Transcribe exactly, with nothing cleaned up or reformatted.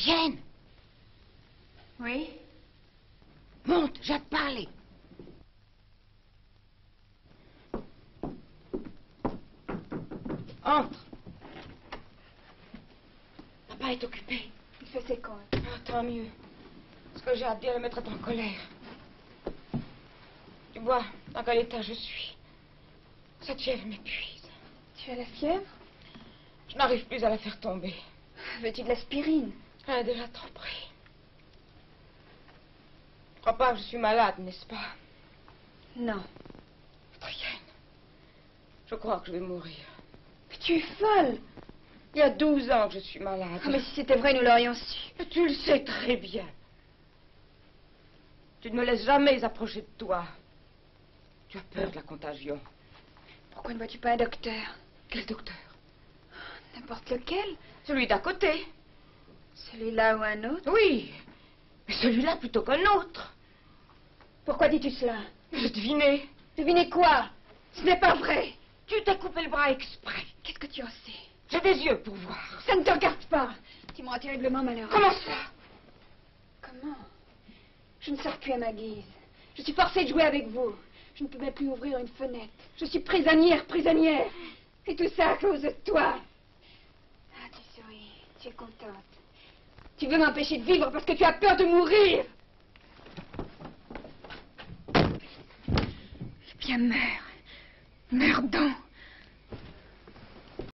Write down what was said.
Chienne! Oui? Monte, j'ai à te parler. Entre. Papa est occupé. Il fait ses comptes. Ah, tant mieux. Ce que j'ai à te dire le mettrait en colère. Tu vois dans quel état je suis. Cette fièvre m'épuise. Tu as la fièvre? Je n'arrive plus à la faire tomber. Veux-tu de l'aspirine? Elle a déjà trop pris. Je crois pas que je suis malade, n'est-ce pas? Non. Trienne, je crois que je vais mourir. Mais tu es folle! Il y a douze ans que je suis malade. Ah, mais si c'était vrai, nous l'aurions su. Mais tu le sais très bien. Tu ne me laisses jamais approcher de toi. Tu as peur de la contagion. Pourquoi ne vois-tu pas un docteur? Quel docteur? N'importe lequel. Celui d'à côté. Celui-là ou un autre? Oui, mais celui-là plutôt qu'un autre. Pourquoi dis-tu cela? J'ai deviné. Devinez quoi? Ce n'est pas vrai. Tu t'es coupé le bras exprès. Qu'est-ce que tu en sais? J'ai des yeux pour voir. Ça ne te regarde pas. Tu me rends terriblement malheureux. Comment ça? Comment? Je ne sors plus à ma guise. Je suis forcée de jouer avec vous. Je ne peux même plus ouvrir une fenêtre. Je suis prisonnière, prisonnière. Et tout ça à cause de toi. Ah, tu souris. Tu es contente. Tu veux m'empêcher de vivre parce que tu as peur de mourir. Eh bien, meurs. Meurs donc.